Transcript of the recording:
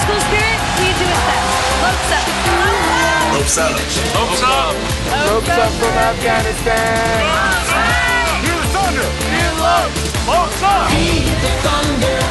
school spirit, we do it best. Ropes up. Ropes up. Ropes up. Ropes up from Afghanistan. Hear the thunder. Hear the love. Ropes up. Hear the thunder.